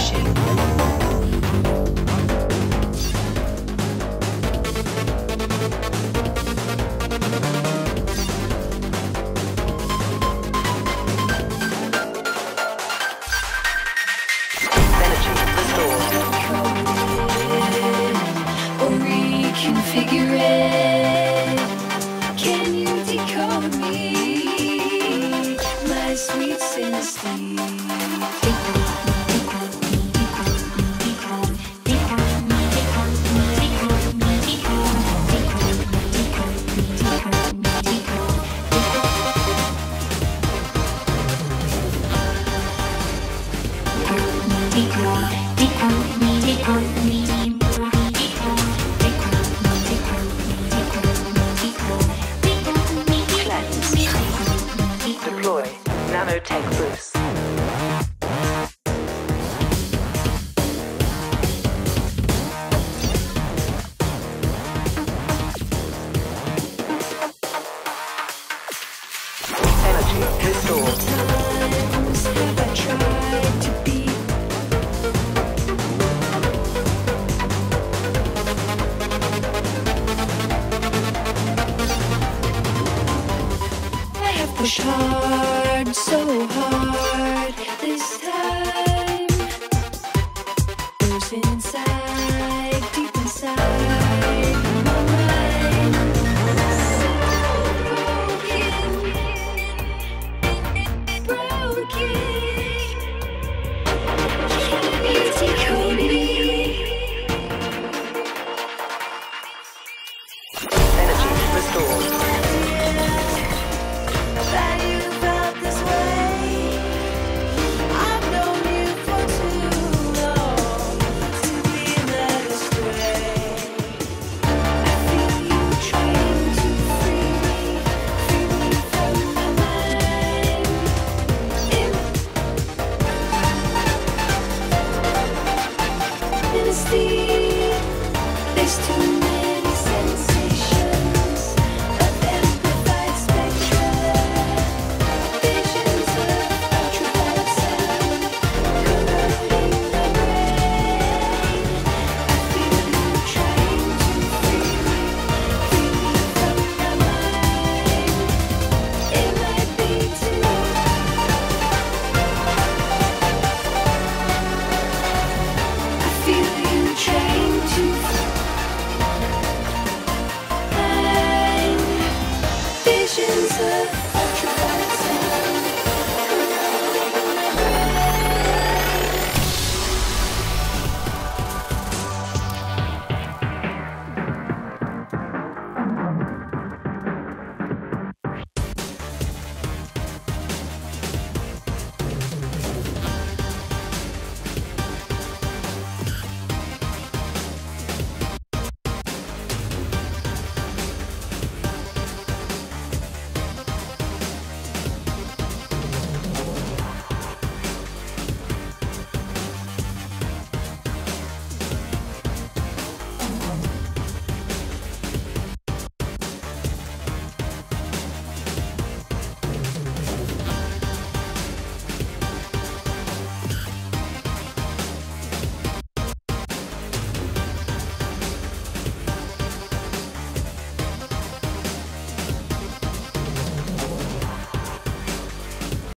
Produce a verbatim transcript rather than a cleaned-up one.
Push hard, so hard this time. Losing inside, deep inside my mind. So broken, broken. Can you decode me? Energy restored. There's too many sensations of amplified spectra, visions of ultraviolet sound corroding the brain. I feel you trying to free me, free me from my mind. It might be too late. I feel